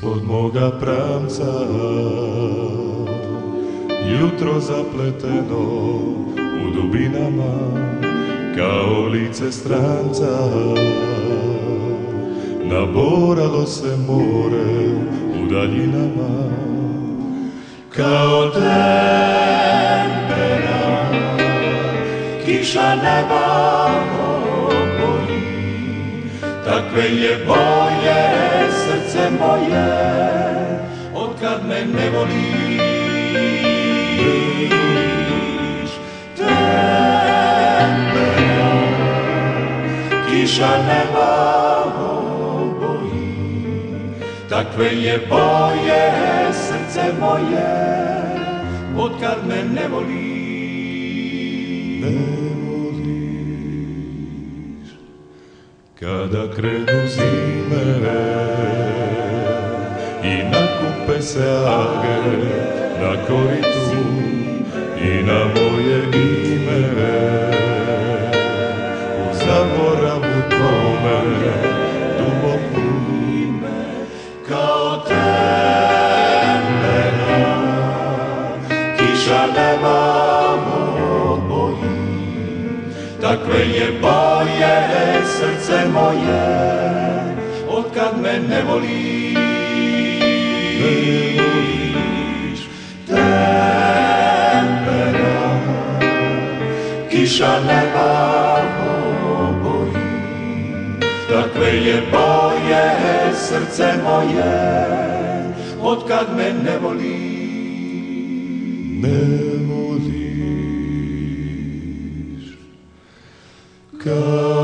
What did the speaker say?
Ispod moga pramca jutro zapleteno u dubinama kao lice stranca. Naboralo se more u daljinama kao tempera kiša neba oboji. Takve je boje srce moje otkad me ne voliš. Tempera kiša neba oboji. Takve je boje srce moje otkad me ne voliš. Kada krenu zime i nakupe se alge na koritu i na moje ime, u zaboravu tome duboku kao tempera kiša neba oboji. Takve je boje srce moje otkad me ne voliš. Tempera kiša neba oboji. Takve je boje srce moje otkad me ne voliš. Ne voliš.